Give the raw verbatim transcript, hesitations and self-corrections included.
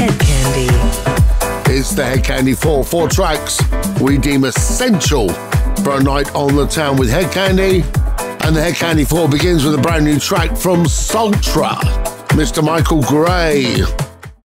Head Candy. It's the Head Candy four. Four tracks we deem essential for a night on the town with Head Candy. And the Head Candy four begins with a brand new track from Sultra, Mister Michael Gray.